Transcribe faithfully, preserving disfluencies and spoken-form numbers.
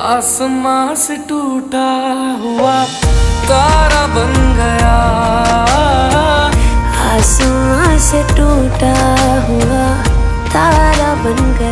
आसमां से टूटा हुआ तारा बन गया, आसमां से टूटा हुआ तारा बन गया।